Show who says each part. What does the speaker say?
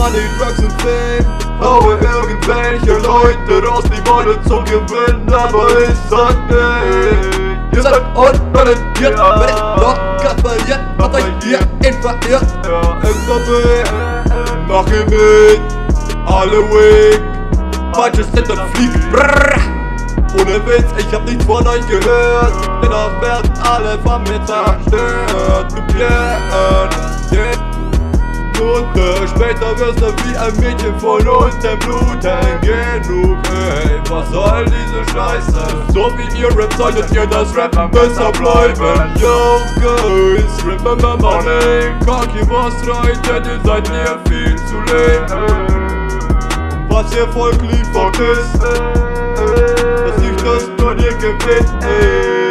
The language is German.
Speaker 1: Money, Drugs und Fame. Haue irgendwelche Leute raus, die wollen zum Gewinnen, aber ich sag nicht. Ihr seid untalentiert, wenn ich locker verliert, macht euch hier invadiert. SVP, mach ihr mit, alle weak, falsches Set und fliegt, brrrr. Ohne Witz, ich hab nichts von euch gehört, dennoch werden alle von mir zerstört. Geklärt, Minute später wirst du wie ein Mädchen von unten bluten. Genug, ey, was soll diese Scheiße? So wie ihr rappt, solltet ihr das Rappen besser bleiben. Yo, guys, remember my name. Kaki was rein, denn ihr seid mir viel zu lame. Was ihr Volk liefert ist, dass ich das nur dir gewinnt, ey.